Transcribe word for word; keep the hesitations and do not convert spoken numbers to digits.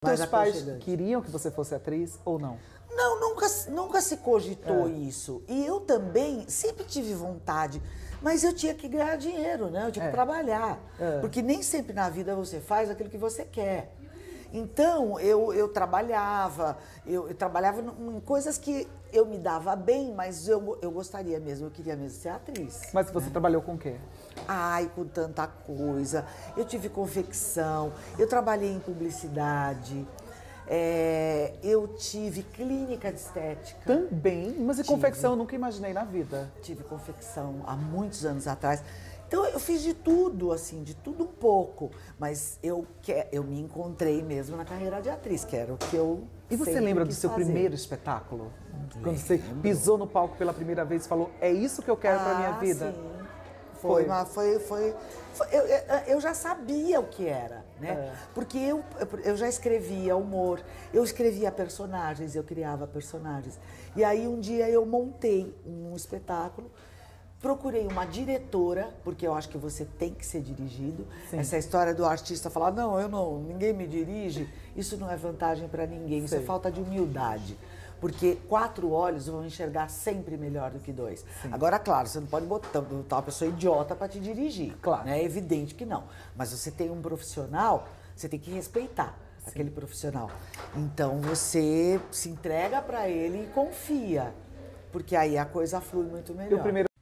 Seus pais queriam que você fosse atriz ou não? Não, nunca, nunca se cogitou é. isso. E eu também sempre tive vontade, mas eu tinha que ganhar dinheiro, né? Eu tinha é. que trabalhar. É. Porque nem sempre na vida você faz aquilo que você quer. Então, eu, eu trabalhava, eu, eu trabalhava em coisas que eu me dava bem, mas eu, eu gostaria mesmo, eu queria mesmo ser atriz. Mas você né? trabalhou com o quê? Ai, com tanta coisa. Eu tive confecção, eu trabalhei em publicidade, é, eu tive clínica de estética. Também? Mas e tive. confecção eu nunca imaginei na vida. Tive confecção há muitos anos atrás. Então eu fiz de tudo, assim, de tudo um pouco, mas eu, que, eu me encontrei mesmo na carreira de atriz, que era o que eu E você lembra do seu fazer. primeiro espetáculo? Lembro. Quando você pisou no palco pela primeira vez e falou, é isso que eu quero ah, pra minha vida? Sim. Foi, foi, foi, foi, foi eu, eu já sabia o que era, né? É. Porque eu, eu já escrevia humor, eu escrevia personagens, eu criava personagens. E aí um dia eu montei um espetáculo. Procurei uma diretora, porque eu acho que você tem que ser dirigido. Sim. Essa história do artista falar, não, eu não, ninguém me dirige, isso não é vantagem para ninguém, Sei. isso é falta de humildade. Porque quatro olhos vão enxergar sempre melhor do que dois. Sim. Agora, claro, você não pode botar, botar uma pessoa idiota para te dirigir. Claro. Né? É evidente que não. Mas você tem um profissional, você tem que respeitar Sim. aquele profissional. Então você se entrega para ele e confia. Porque aí a coisa flui muito melhor.